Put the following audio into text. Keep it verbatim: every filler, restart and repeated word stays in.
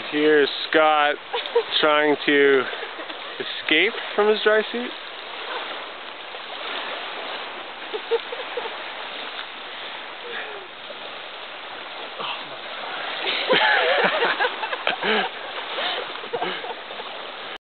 Here's Scott trying to escape from his dry suit.